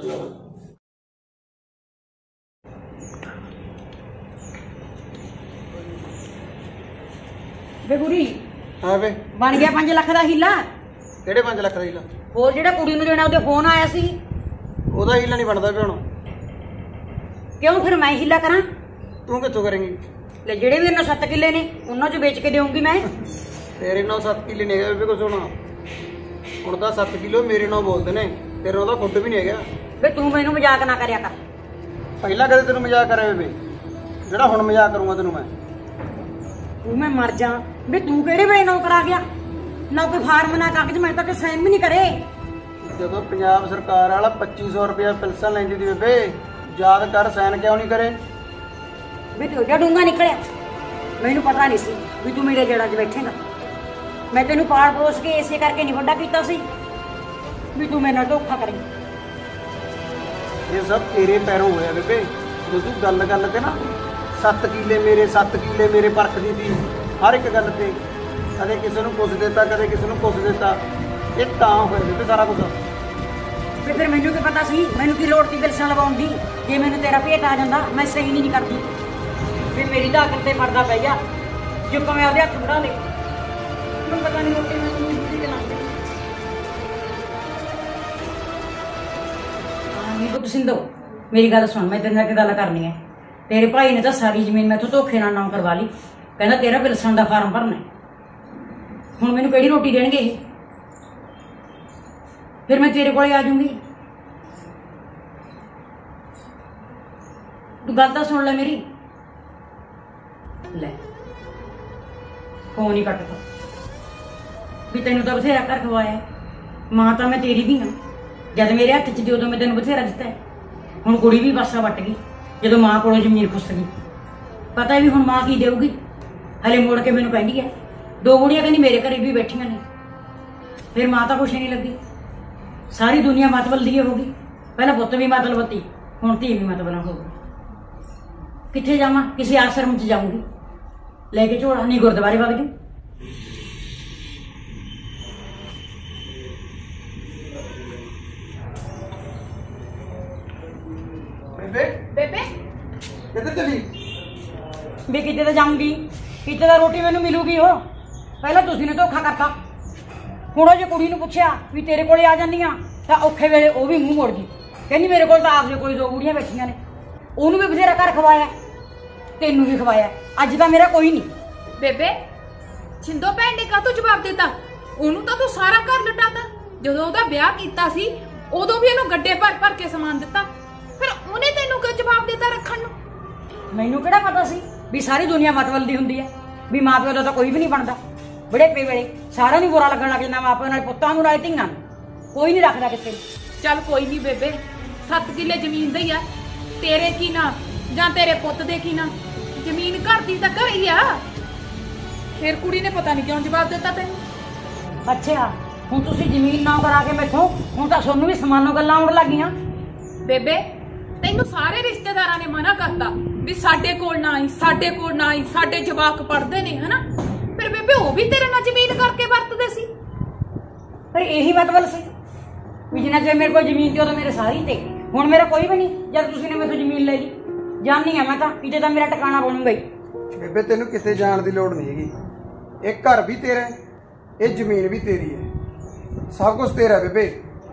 ਵੇ ਕੁੜੀ ਹਾਂ ਵੇ, ਬਣ ਗਿਆ 5 ਲੱਖ ਦਾ ਹੀਲਾ। ਕਿਹੜੇ 5 ਲੱਖ ਦਾ ਹੀਲਾ? ਹੋਰ ਜਿਹੜਾ ਕੁੜੀ ਨੂੰ ਦੇਣਾ ਉਹਦੇ ਫੋਨ ਆਇਆ ਸੀ। ਉਹਦਾ ਹੀਲਾ ਨਹੀਂ ਬਣਦਾ ਪਿਆ ਹੁਣ। ਕਿਉਂ ਫਿਰ ਮੈਂ ਹੀਲਾ ਕਰਾਂ? ਤੂੰ ਕਿੱਥੋਂ ਕਰੇਂਗੀ? ਲੈ ਜਿਹੜੇ ਵੀ ਇਹਨਾਂ 7 ਕਿੱਲੇ ਨੇ ਉਹਨਾਂ ਚੋਂ ਵੇਚ ਕੇ ਦੇਵਾਂਗੀ ਮੈਂ। ਤੇਰੇ ਨਾਲ 7 ਕਿੱਲੇ ਨਹੀਂ ਹੈਗੇ ਬੇਬੇ, ਕੁਛ ਹੋਣਾ ਹੁਣ ਤਾਂ 7 ਕਿਲੋ ਮੇਰੇ ਨਾਲ ਬੋਲਦੇ ਨੇ, ਤੇਰੇ ਨਾਲ ਤਾਂ ਖੁੱਦ ਵੀ ਨਹੀਂ ਹੈਗਾ। ਵੇ ਤੂੰ ਮੈਨੂੰ ਮਜ਼ਾਕ ਨਾ ਕਰਿਆ ਕਰ। ਪਹਿਲਾਂ ਕਦੇ ਤੈਨੂੰ ਮਜ਼ਾਕ ਕਰਿਆ ਬੇਬੇ, ਜਿਹੜਾ ਹੁਣ ਮਜ਼ਾਕ ਕਰੂੰਗਾ ਤੈਨੂੰ ਮੈਂ। ਤੂੰ ਮੈਂ ਮਰ ਜਾ। ਵੇ ਤੂੰ ਕਿਹੜੇ ਵੇਲੇ ਨੌਕਰ ਆ ਗਿਆ? ਨਾ ਕੋਈ ਫਾਰਮ ਨਾ ਕਾਗਜ਼, ਮੈਂ ਤਾਂ ਕਿ ਸਾਈਨ ਵੀ ਨਹੀਂ ਕਰੇ। ਜਦੋਂ ਪੰਜਾਬ ਸਰਕਾਰ ਵਾਲਾ 2500 ਰੁਪਇਆ ਪੈਨਸ਼ਨ ਲੈਂਦੀ ਸੀ ਬੇਬੇ, ਯਾਦ ਕਰ ਸਾਈਨ ਕਿਉਂ ਨਹੀਂ ਕਰੇ? ਵੀ ਤੂੰ ਜਾ ਡੂੰਗਾ ਨਿਕਲਿਆ। ਮੈਨੂੰ ਪਤਾ ਨਹੀਂ ਸੀ ਵੀ ਤੂੰ ਮੇਰੇ ਜੜਾਂ 'ਚ ਬੈਠੇਗਾ। ਮੈਂ ਤੈਨੂੰ ਪਾਲ ਪੋਸ ਕੇ ਇਸੇ ਕਰਕੇ ਨਹੀਂ ਵੱਡਾ ਕੀਤਾ ਸੀ ਵੀ ਤੂੰ ਮੇਰੇ ਨਾਲ ਧੋਖਾ ਕਰੇ। ਇਹ ਸਭ ਤੇਰੇ ਪੈਰੋਂ ਹੋਇਆ ਬੇਬੇ। ਜਦੋਂ ਤੂੰ ਗੱਲ ਤੇ ਨਾ 7 ਕਿੱਲੇ ਮੇਰੇ 7 ਕਿੱਲੇ ਮੇਰੇ ਪਰਖਦੀ ਸੀ ਹਰ ਇੱਕ ਗੱਲ ਤੇ, ਕਦੇ ਕਿਸੇ ਨੂੰ ਪੁੱਛ ਦਿੱਤਾ ਕਦੇ ਕਿਸੇ ਨੂੰ ਪੁੱਛ ਦਿੱਤਾ। ਇਹ ਤਾਂ ਹੋਇਆ ਬੇਬੇ ਸਾਰਾ ਕੁਝ। ਤੇ ਫਿਰ ਮੈਨੂੰ ਕੀ ਪਤਾ ਸੀ? ਮੈਨੂੰ ਕੀ ਲੋੜ ਸੀ ਬਿਲਸਾਂ ਲਵਾਉਣ ਦੀ? ਜੇ ਮੈਨੂੰ ਤੇਰਾ ਭੇਤ ਆ ਜਾਂਦਾ ਮੈਂ ਸਹੀ ਨਹੀਂ ਕਰਦੀ। ਵੀ ਮੇਰੀ ਤਾਂ ਅਕਲ ਤੇ ਪਰਦਾ ਪੈ ਗਿਆ ਜੋ ਮੈਂ ਉਹਦੇ ਹੱਥ ਫੜਾ ਲਏ। ਮੈਨੂੰ ਪਤਾ ਨਹੀਂ ਰੋਟੀ ਮੈਂ ਤੁਹਾਨੂੰ ਦੂਜੀ ਤੇ ਲਾਉਂਦੇ। ਨਹੀਂ ਪੁੱਤ ਸਿੰਧੂ ਮੇਰੀ ਗੱਲ ਸੁਣ, ਮੈਂ ਤੇਰੇ ਨਾਲ ਇੱਕ ਗੱਲ ਕਰਨੀ ਹੈ। ਤੇਰੇ ਭਾਈ ਨੇ ਤਾਂ ਸਾਰੀ ਜ਼ਮੀਨ ਮੈਥੋਂ ਧੋਖੇ ਨਾਲ ਨਾਮ ਕਰਵਾ ਲਈ, ਕਹਿੰਦਾ ਤੇਰਾ ਬਿਲਸਾਂ ਦਾ ਫਾਰਮ ਭਰਨਾ। ਹੁਣ ਮੈਨੂੰ ਕਿਹੜੀ ਰੋਟੀ ਦੇਣਗੇ ਇਹ? ਫਿਰ ਮੈਂ ਤੇਰੇ ਕੋਲੇ ਆ ਜਾਊਂਗੀ। ਤੂੰ ਗੱਲ ਤਾਂ ਸੁਣ ਲੈ ਮੇਰੀ। ਲੈ ਫੋਨ ਹੀ ਕੱਟਦਾ। ਵੀ ਤੈਨੂੰ ਤਾਂ ਬਥੇਰਾ ਘਰ ਖਵਾਇਆ, ਮਾਂ ਤਾਂ ਮੈਂ ਤੇਰੀ ਵੀ ਹਾਂ। ਜਦ ਮੇਰੇ ਹੱਥ 'ਚ ਦੀ ਉਦੋਂ ਮੈਂ ਤੈਨੂੰ ਬਥੇਰਾ ਦਿੱਤਾ। ਹੁਣ ਕੁੜੀ ਵੀ ਪਾਸਾ ਵੱਟ ਗਈ ਜਦੋਂ ਮਾਂ ਕੋਲੋਂ ਜ਼ਮੀਨ ਖੁੱਸ ਗਈ। ਪਤਾ ਵੀ ਹੁਣ ਮਾਂ ਕੀ ਦੇਊਗੀ। ਹਲੇ ਮੁੜ ਕੇ ਮੈਨੂੰ ਕਹਿੰਦੀ ਹੈ 2 ਕੁੜੀਆਂ ਕਹਿੰਦੀ ਮੇਰੇ ਘਰੇ ਵੀ ਬੈਠੀਆਂ ਨੇ। ਫਿਰ ਮਾਂ ਤਾਂ ਖੁਸ਼ ਨਹੀਂ ਲੱਗੀ। ਸਾਰੀ ਦੁਨੀਆ ਮਤਲਬ ਦੀ ਹੋ ਗਈ। ਪਹਿਲਾਂ ਪੁੱਤ ਵੀ ਮਤਲਬਤੀ, ਹੁਣ ਧੀ ਵੀ ਮਤਲਬ ਹੋ ਗਈ। ਕਿੱਥੇ ਜਾਵਾਂ? ਕਿਸੇ ਆਸ਼ਰਮ 'ਚ ਜਾਊਂਗੀ ਲੈ ਕੇ ਝੋਲਾ, ਨਹੀਂ ਗੁਰਦੁਆਰੇ ਵਗ ਜੂ। ਬੇਬੇ ਬੇਬੇ ਕਿੱਧਰ ਚਲੀ? ਵੀ ਕਿਤੇ ਤਾਂ ਜਾਊਂਗੀ, ਕਿਤੇ ਤਾਂ ਰੋਟੀ ਮੈਨੂੰ ਮਿਲੂਗੀ। ਉਹ ਪਹਿਲਾਂ ਤੁਸੀਂ ਨੇ ਧੋਖਾ ਕਰਤਾ। ਹੁਣ ਉਹ ਜੇ ਕੁੜੀ ਨੂੰ ਪੁੱਛਿਆ ਵੀ ਤੇਰੇ ਕੋਲੇ ਆ ਜਾਂਦੀ ਆ ਤਾਂ ਔਖੇ ਵੇਲੇ ਉਹ ਵੀ ਮੂੰਹ ਮੋੜ ਗਈ। ਕਹਿੰਦੀ ਮੇਰੇ ਕੋਲ ਤਾਂ ਆਪਦੇ ਕੋਲ 2 ਕੁੜੀਆਂ ਬੈਠੀਆਂ ਨੇ। ਉਹਨੂੰ ਵੀ ਬਥੇਰਾ ਘਰ ਖਵਾਇਆ, ਤੈਨੂੰ ਵੀ ਖਵਾਇਆ। ਅੱਜ ਤਾਂ ਮੇਰਾ ਕੋਈ ਨਹੀਂ। ਬੇਬੇ ਛਿੰਦੋ ਭੈਣ ਨੇ ਕਾਹਤੋਂ ਜਵਾਬ ਦਿੱਤਾ? ਉਹਨੂੰ ਤਾਂ ਤੂੰ ਸਾਰਾ ਘਰ ਲੁਟਾਤਾ। ਜਦੋਂ ਉਹਦਾ ਵਿਆਹ ਕੀਤਾ ਸੀ ਉਦੋਂ ਵੀ ਇਹਨੂੰ ਗੱਡੇ ਭਰ ਕੇ ਸਮਾਨ ਦਿੱਤਾ, ਫਿਰ ਉਹਨੇ ਤੈਨੂੰ ਕਿਉਂ ਜਵਾਬ ਦਿੱਤਾ ਰੱਖਣ ਨੂੰ? ਮੈਨੂੰ ਕਿਹੜਾ ਪਤਾ ਸੀ ਵੀ ਸਾਰੀ ਦੁਨੀਆ ਮਤਵਲ ਦੀ ਹੁੰਦੀ ਹੈ, ਵੀ ਮਾਂ ਪਿਓ ਦਾ ਤਾਂ ਕੋਈ ਵੀ ਨਹੀਂ ਬਣਦਾ। ਬੁਢੇਪੇ ਵੇਲੇ ਸਾਰਿਆਂ ਨੂੰ ਬੁਰਾ ਲੱਗਣ ਲੱਗ ਜਾਂਦਾ, ਮਾਂ ਪਿਓ ਨਾਲ ਪੁੱਤਾਂ ਨੂੰ ਨਾਲ ਧੀਆਂ ਨੂੰ ਕੋਈ ਨਹੀਂ ਰੱਖਦਾ ਕਿਸੇ ਨੂੰ। ਚੱਲ ਕੋਈ ਨਹੀਂ ਬੇਬੇ, 7 ਕਿੱਲੇ ਜ਼ਮੀਨ ਦੇ ਹੀ ਆ। ਤੇਰੇ ਕੀ ਨਾ ਜਾਂ ਤੇਰੇ ਪੁੱਤ ਦੇ ਕੀ ਨਾ, ਜ਼ਮੀਨ ਘਰ ਦੀ ਤਾਂ ਘਰ ਹੀ ਆ। ਫਿਰ ਕੁੜੀ ਨੇ ਪਤਾ ਨਹੀਂ ਕਿਉਂ ਜਵਾਬ ਦਿੱਤਾ ਤੈਨੂੰ। ਅੱਛਾ ਹੁਣ ਤੁਸੀਂ ਜ਼ਮੀਨ ਨਾ ਕਰਾ ਕੇ ਮੈਥੋਂ, ਹੁਣ ਤਾਂ ਤੁਹਾਨੂੰ ਵੀ ਸਮਾਨੋਂ ਗੱਲਾਂ ਆਉਣ ਲੱਗੀਆਂ। ਬੇਬੇ ਤੈਨੂੰ ਸਾਰੇ ਰਿਸ਼ਤੇਦਾਰਾਂ ਨੇ ਮਨਾ ਕਰਤਾ ਵੀ ਸਾਡੇ ਕੋਲ ਨਾ ਆਈ, ਸਾਡੇ ਕੋਲ ਨਾ ਆਈ, ਸਾਡੇ ਜਵਾਕ ਪੜਦੇ ਨੇ ਹਨਾ। ਫਿਰ ਬੇਬੇ ਉਹ ਵੀ ਤੇਰੇ ਨਾਲ ਜ਼ਮੀਨ ਕਰਕੇ ਵਰਤਦੇ ਸੀ। ਪਰ ਇਹੀ ਮਤਲਬ ਸੀ ਵੀ ਜਿੰਨਾ ਚਿਰ ਮੇਰੇ ਕੋਲ ਜ਼ਮੀਨ ਤੇ ਉਦੋਂ ਮੇਰੇ ਸਾਰੀ ਤੇ ਹੁਣ ਮੇਰਾ ਕੋਈ ਵੀ ਨਹੀਂ ਜਦ ਤੁਸੀਂ ਨੇ ਮੈਥੋਂ ਜ਼ਮੀਨ ਲੈ ਲਈ। ਜਾਣੀ ਆ ਮੈਂ ਤਾਂ ਕਿਤੇ ਤਾਂ ਮੇਰਾ ਟਿਕਾਣਾ ਬਣੂਗਾ ਹੀ। ਬੇਬੇ ਤੈਨੂੰ ਕਿਤੇ ਜਾਣ ਦੀ ਲੋੜ ਨਹੀਂ ਹੈਗੀ। ਇਹ ਘਰ ਵੀ ਤੇਰਾ ਹੈ, ਇਹ ਜ਼ਮੀਨ ਵੀ ਤੇਰੀ ਹੈ, ਸਭ ਕੁਝ ਤੇਰਾ ਬੇਬੇ।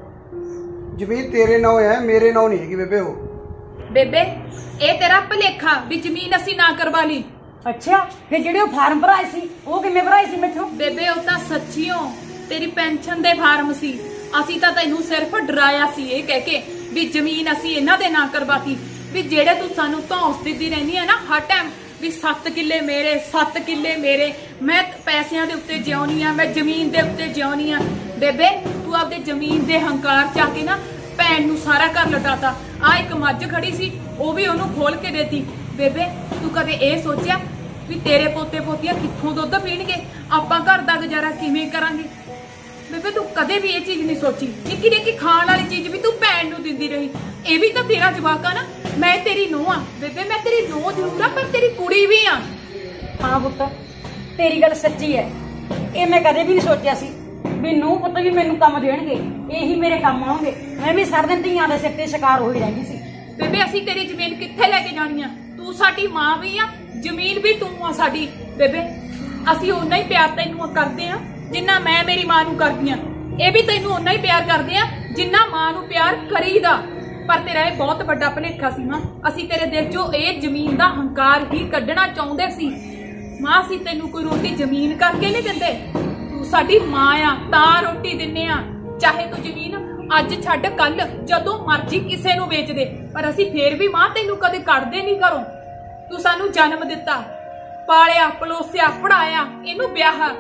ਜ਼ਮੀਨ ਤੇਰੇ ਨਾਂ ਹੈ, ਮੇਰੇ ਨਾਂ ਨਹੀਂ ਹੈਗੀ ਬੇਬੇ। ਉਹ ਬੇਬੇ ਇਹ ਤੇਰਾ ਭਲੇਖਾ ਵੀ ਜ਼ਮੀਨ ਅਸੀਂ ਨਾ ਕਰਵਾ ਲਈ। ਅੱਛਾ ਫਿਰ ਜਿਹੜੇ ਉਹ ਫਾਰਮ ਭਰਾਏ ਸੀ ਉਹ ਕਿਵੇਂ ਭਰਾਏ ਸੀ ਮੈਥੋਂ? ਬੇਬੇ ਉਹ ਤਾਂ ਸੱਚੀਓ ਤੇਰੀ ਪੈਨਸ਼ਨ ਦੇ ਫਾਰਮ ਸੀ। ਅਸੀਂ ਤਾਂ ਤੈਨੂੰ ਸਿਰਫ ਡਰਾਇਆ ਸੀ ਇਹ ਕਹਿ ਕੇ ਵੀ ਜ਼ਮੀਨ ਅਸੀਂ ਇਹਨਾਂ ਦੇ ਨਾਂ ਕਰਵਾਤੀ, ਵੀ ਜਿਹੜੇ ਤੂੰ ਸਾਨੂੰ ਧੌਂਸ ਦਿੰਦੀ ਰਹਿੰਦੀ ਹੈ ਨਾ ਹਰ ਟਾਈਮ ਵੀ 7 ਕਿੱਲੇ ਮੇਰੇ 7 ਕਿੱਲੇ ਮੇਰੇ, ਮੈਂ ਪੈਸਿਆਂ ਦੇ ਉੱਤੇ ਜਿਉਣੀ ਆ, ਮੈਂ ਜ਼ਮੀਨ ਦੇ ਉੱਤੇ ਜਿਉਣੀ ਆ। ਬੇਬੇ ਤੂੰ ਆਪਦੇ ਜ਼ਮੀਨ ਦੇ ਹੰਕਾਰ ਚ ਆ ਕੇ ਨਾ ਭੈਣ ਨੂੰ ਸਾਰਾ ਘਰ ਲਟਾਤਾ। ਆ ਇੱਕ ਮੱਝ ਖੜੀ ਸੀ ਉਹ ਵੀ ਉਹਨੂੰ ਖੋਲ ਕੇ ਦੇਤੀ। ਬੇਬੇ ਤੂੰ ਕਦੇ ਇਹ ਸੋਚਿਆ ਵੀ ਤੇਰੇ ਪੋਤੇ ਪੋਤੀਆਂ ਕਿੱਥੋਂ ਦੁੱਧ ਪੀਣਗੇ, ਆਪਾਂ ਘਰ ਦਾ ਗੁਜ਼ਾਰਾ ਕਿਵੇਂ ਕਰਾਂਗੇ? ਬੇਬੇ ਤੂੰ ਕਦੇ ਵੀ ਇਹ ਚੀਜ਼ ਨਹੀਂ ਸੋਚੀ। ਨਿੱਕੀ ਨਿੱਕੀ ਖਾਣ ਵਾਲੀ ਚੀਜ਼ ਵੀ ਤੂੰ ਭੈਣ ਨੂੰ ਦਿੰਦੀ ਰਹੀ। ਇਹ ਵੀ ਤਾਂ ਤੇਰਾ ਜਵਾਕ ਆ ਨਾ। ਮੈਂ ਤੇਰੀ ਨੂੰਹ ਆ ਬੇਬੇ, ਮੈਂ ਤੇਰੀ ਨੂੰਹ ਜ਼ਰੂਰ ਆ ਪਰ ਤੇਰੀ ਕੁੜੀ ਵੀ ਆ। ਹਾਂ ਪੁੱਤ ਤੇਰੀ ਗੱਲ ਸੱਚੀ ਹੈ। ਇਹ ਮੈਂ ਕਦੇ ਵੀ ਨਹੀਂ ਸੋਚਿਆ ਸੀ ਵੀ ਨੂੰਹ ਪੁੱਤ ਵੀ ਮੈਨੂੰ ਕੰਮ ਦੇਣਗੇ, ਇਹੀ ਮੇਰੇ ਕੰਮ ਆਉਣਗੇ। ਮੈਂ ਵੀ ਸਾਰਾ ਦਿਨ ਧੀਆਂ ਦੇ ਸਿਰ ਤੇ ਸ਼ਿਕਾਰ ਹੋਈ ਰਹਿੰਦੀ ਸੀ। ਬੇਬੇ ਅਸੀਂ ਤੇਰੀ ਜ਼ਮੀਨ ਕਿੱਥੇ ਲੈ ਕੇ ਜਾਣੀ ਆ? ਤੂੰ ਸਾਡੀ ਮਾਂ ਵੀ ਆ, ਜ਼ਮੀਨ ਵੀ ਤੂੰ ਆ ਸਾਡੀ। ਬੇਬੇ ਅਸੀਂ ਓਨਾ ਹੀ ਪਿਆਰ ਤੈਨੂੰ ਕਰਦੇ ਆ ਜਿੰਨਾ ਮੈਂ ਮੇਰੀ ਮਾਂ ਨੂੰ ਕਰਦੀ ਆ। ਇਹ ਵੀ ਤੈਨੂੰ ਓਨਾ ਹੀ ਪਿਆਰ ਕਰਦੇ ਆ ਜਿੰਨਾ ਮਾਂ ਨੂੰ ਪਿਆਰ ਕਰੀਦਾ। ਪਰ ਤੇਰਾ ਇਹ ਬਹੁਤ ਵੱਡਾ ਭੁਲੇਖਾ ਸੀ ਮਾਂ। ਅਸੀਂ ਤੇਰੇ ਦਿਲ ਚੋਂ ਇਹ ਜ਼ਮੀਨ ਦਾ ਹੰਕਾਰ ਹੀ ਕੱਢਣਾ ਚਾਹੁੰਦੇ ਸੀ। ਮਾਂ ਅਸੀਂ ਤੈਨੂੰ ਕੋਈ ਰੋਟੀ ਜ਼ਮੀਨ ਕਰਕੇ ਨਹੀਂ ਦਿੰਦੇ, ਤੂੰ ਸਾਡੀ ਮਾਂ ਆ ਤਾਂ ਰੋਟੀ ਦਿੰਨੇ ਆ। ਚਾਹੇ ਤੂੰ ਜ਼ਮੀਨ ਅੱਜ ਛੱਡ ਕੱਲ ਜਦੋਂ ਮਰਜ਼ੀ ਕਿਸੇ ਨੂੰ ਵੇਚ ਦੇ, ਪਰ ਅਸੀਂ ਫੇਰ ਵੀ ਮਾਂ ਤੈਨੂੰ ਕਦੇ ਕੱਢਦੇ ਨਹੀਂ ਘਰੋਂ। ਤੂੰ ਸਾਨੂੰ ਜਨਮ ਦਿੱਤਾ, ਪਾਲਿਆ ਪਲੋਸਿਆ ਪੜਾਇਆ, ਇਹਨੂੰ ਵਿਆਹ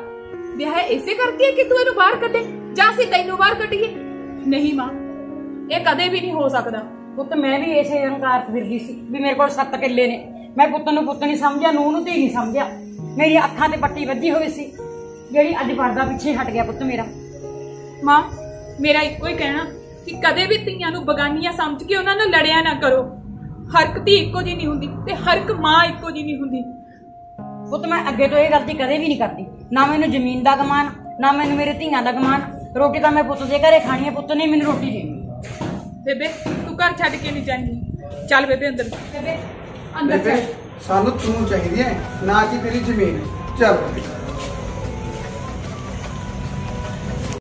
ਇਸੇ ਕਰਕੇ ਕਿ ਤੂੰ ਇਹਨੂੰ ਬਾਹਰ ਕੱਢੇ ਜਾਂ ਅਸੀਂ ਤੈਨੂੰ ਬਾਹਰ ਕੱਢੀਏ? ਨਹੀਂ ਮਾਂ ਇਹ ਕਦੇ ਵੀ ਨਹੀਂ ਹੋ ਸਕਦਾ। ਪੁੱਤ ਮੈਂ ਵੀ ਇਸੇ ਹੰਕਾਰ ਚ ਫਿਰਦੀ ਸੀ ਵੀ ਮੇਰੇ ਕੋਲ 7 ਕਿੱਲੇ ਨੇ। ਮੈਂ ਪੁੱਤ ਨੂੰ ਪੁੱਤ ਨਹੀਂ ਸਮਝਿਆ, ਨੂੰਹ ਨੂੰ ਧੀ ਨਹੀਂ ਸਮਝਿਆ। ਮੇਰੀ ਅੱਖਾਂ ਤੇ ਪੱਟੀ ਵੱਜੀ ਹੋਈ ਸੀ ਜਿਹੜੀ ਅੱਜ ਪਰਦਾ ਪਿੱਛੇ ਹਟ ਗਿਆ ਪੁੱਤ ਮੇਰਾ। ਮਾਂ ਮੇਰਾ ਇੱਕੋ ਹੀ ਕਹਿਣਾ ਕਿ ਕਦੇ ਵੀ ਧੀਆਂ ਨੂੰ ਬਗਾਨੀਆਂ ਸਮਝ ਕੇ ਉਹਨਾਂ ਨਾਲ ਲੜਿਆ ਨਾ ਕਰੋ। ਹਰ ਇੱਕ ਧੀ ਇੱਕੋ ਜਿਹੀ ਨਹੀਂ ਹੁੰਦੀ ਤੇ ਹਰ ਇੱਕ ਮਾਂ ਇੱਕੋ ਜਿਹੀ ਨਹੀਂ ਹੁੰਦੀ। ਪੁੱਤ ਮੈਂ ਅੱਗੇ ਤੋਂ ਇਹ ਗਲਤੀ ਕਦੇ ਵੀ ਨਹੀਂ ਕਰਦੀ। ਨਾ ਮੈਨੂੰ ਜ਼ਮੀਨ ਦਾ ਗਮਾਨ, ਨਾ ਮੈਨੂੰ ਮੇਰੇ ਧੀਆਂ ਦਾ ਗਮਾਨ। ਰੋਟੀ ਤਾਂ ਮੈਂ ਪੁੱਤ ਦੇ ਘਰੇ ਖਾਣੀ ਹੈ, ਪੁੱਤ ਨੇ ਮੈਨੂੰ ਰੋਟੀ ਦੇਣੀ। ਬੇਬੇ ਤੂੰ ਘਰ ਛੱਡ ਕੇ ਨਹੀਂ ਜਾਣੀ। ਚੱਲ ਬੇਬੇ ਅੰਦਰ। ਬੇਬੇ ਅੰਦਰ ਬੇਬੇ ਚੱਲ। ਸਾਨੂੰ ਤੂੰ ਚਾਹੀਦੀ ਹੈ ਨਾ ਕਿ ਤੇਰੀ ਜ਼ਮੀਨ। ਚੱਲ